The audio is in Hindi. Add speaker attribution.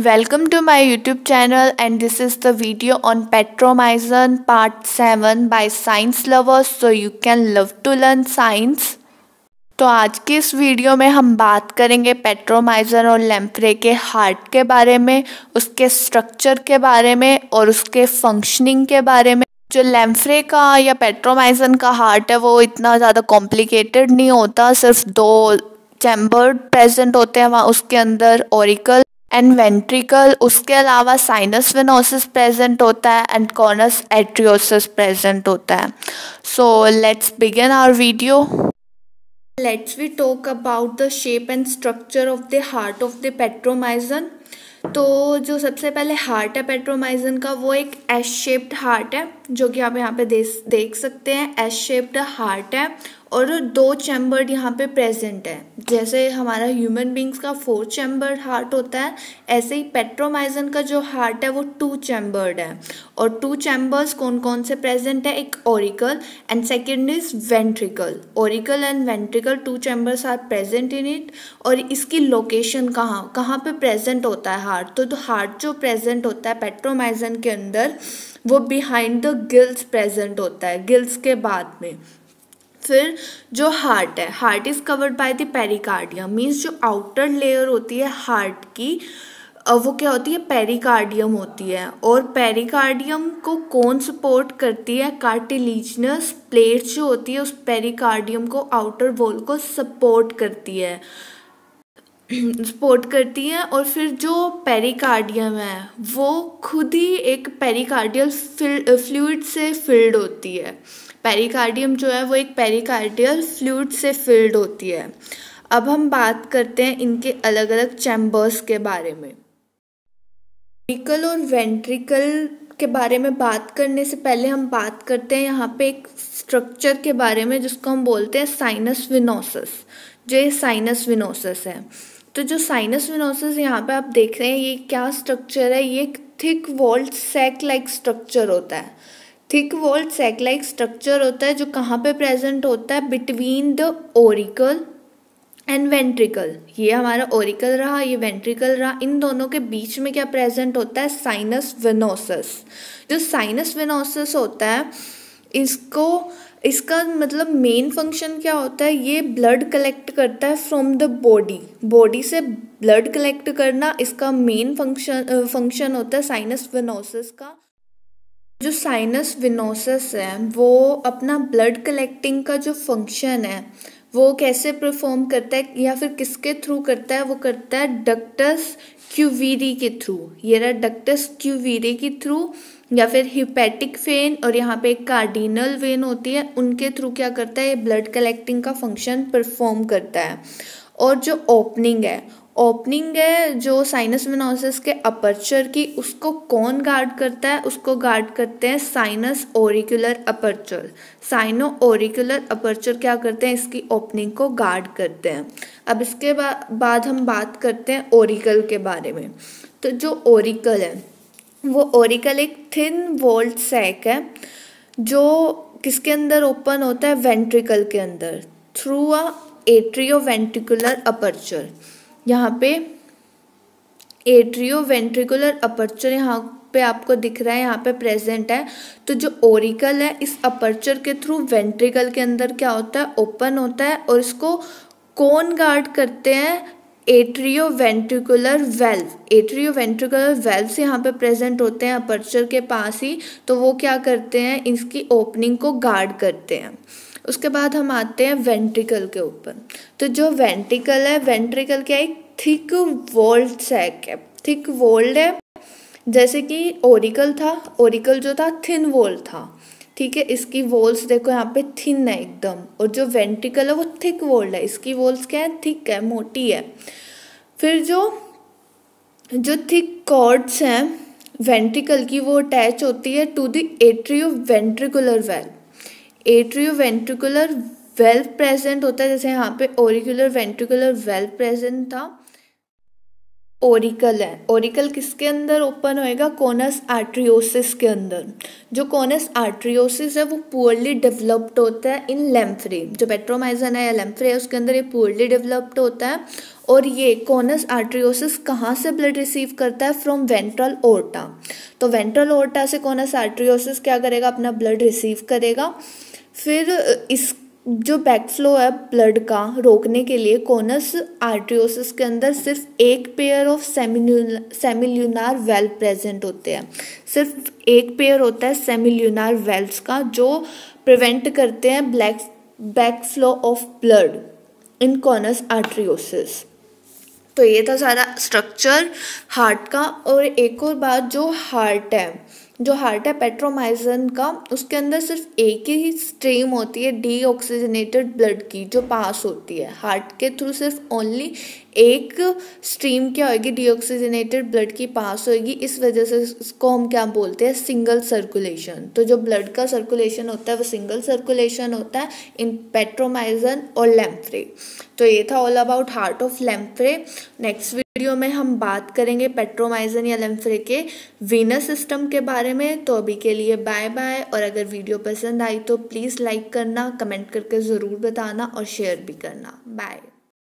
Speaker 1: Welcome to my YouTube channel, and this is the video on Petromyzin part 7 by science lovers, so you can love to learn science। तो आज की इस वीडियो में हम बात करेंगे पेट्रोमाइजन और लैम्प्रे के हार्ट के बारे में, उसके स्ट्रक्चर के बारे में और उसके फंक्शनिंग के बारे में। जो लैम्प्रे का या पेट्रोमाइजन का हार्ट है वो इतना ज़्यादा कॉम्प्लिकेटेड नहीं होता, सिर्फ दो चैम्बर प्रेजेंट होते हैं वहाँ उसके अंदर, ऑरिकल एंड वेंट्रिकल। उसके अलावा साइनस वेनोसिस प्रेजेंट होता है एंड कॉर्नस एट्रियोसिस प्रेजेंट होता है। So let's begin our video. Let's we talk about the shape and structure of the heart of the Petromyzon. तो जो सबसे पहले हार्ट है पेट्रोमाइजन का वो एक एस शेप्ड हार्ट है, जो कि आप यहाँ पे देख सकते हैं। एस शेप्ड हार्ट है और दो चैम्बर्ड यहाँ पे प्रेजेंट है। जैसे हमारा ह्यूमन बींग्स का 4 चैम्बर्ड हार्ट होता है, ऐसे ही पेट्रोमाइजन का जो हार्ट है वो 2 चैम्बर्ड है। और 2 चैम्बर्स कौन कौन से प्रेजेंट है? एक auricle and second is ventricle. Auricle and ventricle 2 chambers are present in it. और इसकी लोकेशन कहाँ पे प्रेजेंट होता है हार्ट? तो हार्ट जो प्रेजेंट होता है पेट्रोमाइजन के अंदर वो बिहाइंड द गिल्स प्रेजेंट होता है, गिल्स के बाद में। फिर जो हार्ट है, heart is covered by the pericardium, means जो आउटर लेयर होती है हार्ट की वो क्या होती है? पेरिकार्डियम होती है। और पेरिकार्डियम को कौन सपोर्ट करती है? कार्टिलेजिनस प्लेट जो होती है उस पेरिकार्डियम को, आउटर वॉल को सपोर्ट करती है। और फिर जो पेरिकार्डियम है वो खुद ही एक पेरिकार्डियल फ्लूइड से फिल्ड होती है। पेरिकार्डियम जो है वो एक पेरिकार्डियल फ्लूइड से फिल्ड होती है। अब हम बात करते हैं इनके अलग अलग चैम्बर्स के बारे में। ऑरिकल और वेंट्रिकल के बारे में बात करने से पहले हम बात करते हैं यहाँ पे एक स्ट्रक्चर के बारे में जिसको हम बोलते हैं साइनस विनोसस। जो ये साइनस विनोसस है, तो जो साइनस विनोसस यहाँ पे आप देख रहे हैं ये क्या स्ट्रक्चर है? ये एक thick walled sac like structure होता है। Thick walled sac like structure होता है जो कहाँ पे प्रेजेंट होता है? Between the auricle and ventricle. ये हमारा ऑरिकल रहा, ये वेंट्रिकल रहा, इन दोनों के बीच में क्या प्रेजेंट होता है? Sinus venosus. जो साइनस वेनोसस होता है इसका मतलब मेन फंक्शन क्या होता है? ये ब्लड कलेक्ट करता है फ्रॉम द बॉडी से ब्लड कलेक्ट करना इसका मेन फंक्शन होता है साइनस वेनोसस का। जो साइनस वेनोसस है वो अपना ब्लड कलेक्टिंग का जो फंक्शन है वो कैसे परफॉर्म करता है या फिर किसके थ्रू करता है? वो करता है डक्टस क्यूवीरी के थ्रू। ये रहा डक्टस क्यूवीरी के थ्रू, या फिर हिपैटिक वेन और यहाँ पे एक कार्डिनल वेन होती है, उनके थ्रू क्या करता है? ये ब्लड कलेक्टिंग का फंक्शन परफॉर्म करता है। और जो ओपनिंग है जो साइनस वेनोसस के अपर्चर की, उसको कौन गार्ड करता है? उसको गार्ड करते हैं sinus auricular aperture. Sinoauricular aperture क्या करते हैं? इसकी ओपनिंग को गार्ड करते हैं। अब इसके बाद हम बात करते हैं ऑरिकल के बारे में। तो जो ऑरिकल है वो ऑरिकल एक थिन वॉल्ड सैक है जो किसके अंदर ओपन होता है? वेंट्रिकल के अंदर, थ्रू अ एट्रियोवेंट्रिकुलर अपर्चर। यहाँ पे एट्रियोवेंट्रिकुलर अपर्चर यहाँ पे आपको दिख रहा है, यहाँ पे प्रेजेंट है। तो जो ऑरिकल है इस अपर्चर के थ्रू वेंट्रिकल के अंदर क्या होता है? ओपन होता है। और इसको कौन गार्ड करते हैं? एट्रियोवेंट्रिकुलर वेल्व यहाँ पे प्रेजेंट होते हैं अपर्चर के पास ही, तो वो क्या करते हैं? इसकी ओपनिंग को गार्ड करते हैं। उसके बाद हम आते हैं वेंट्रिकल के ऊपर। तो जो वेंट्रिकल है, वेंट्रिकल क्या है? एक थिक वॉल्ड सैक है, थिक वॉल्ड है। जैसे कि ऑरिकल था, ऑरिकल जो था थिन वॉल था, ठीक है। इसकी वॉल्स देखो यहाँ पे थिन है एकदम, और जो वेंट्रिकल है वो थिक वॉल्ड है, इसकी वॉल्स क्या है? थिक है, मोटी है। फिर जो थिक कॉर्ड्स हैं वेंट्रिकल की वो अटैच होती है to the atrioventricular valve. Atrioventricular valve present होता है, जैसे यहाँ पे ऑरिकुलर वेंट्रिकुलर वेल्व प्रेजेंट था। ओरिकल है। ओरिकल किसके अंदर ओपन होएगा? कोनस आर्टरियोसिस के अंदर। जो कोनस आर्टरियोसिस है वो पुअरली डेवलप्ड होता है इन लैम्फ्रे। जो पेट्रोमाइजन है या लैम्फ्रे है उसके अंदर ये पुअरली डेवलप्ड होता है। और ये कोनस आर्टरियोसिस कहाँ से ब्लड रिसीव करता है? From ventral aorta. तो वेंट्रल ओर्टा से कोनस आर्टरियोसिस क्या करेगा? अपना ब्लड रिसीव करेगा। फिर इस जो बैकफ्लो है ब्लड का रोकने के लिए कोनस आर्टरियोसिस के अंदर सिर्फ एक pair of semilunar valve present होते हैं। सिर्फ एक पेयर होता है सेमिल्यूनार वेल्व्स का जो प्रिवेंट करते हैं backflow of blood in conus arteriosus. तो ये था सारा स्ट्रक्चर हार्ट का। और एक और बात, जो हार्ट है पेट्रोमाइजन का, उसके अंदर सिर्फ एक ही स्ट्रीम होती है डीऑक्सीजनेटेड ब्लड की जो पास होती है। हार्ट के थ्रू सिर्फ ओनली एक स्ट्रीम क्या होगी? डीऑक्सीजनेटेड ब्लड की पास होगी। इस वजह से इसको हम क्या बोलते हैं? Single circulation. तो जो ब्लड का सर्कुलेशन होता है वो सिंगल सर्कुलेशन होता है इन पेट्रोमाइजन और लैम्फ्रे। तो ये था all about heart of lamprey. Next video में हम बात करेंगे पेट्रोमाइजन या लैम्फ्रे के वेनस सिस्टम के बारे में। तो अभी के लिए बाय बाय। और अगर वीडियो पसंद आई तो प्लीज़ लाइक करना, कमेंट करके ज़रूर बताना और शेयर भी करना। बाय।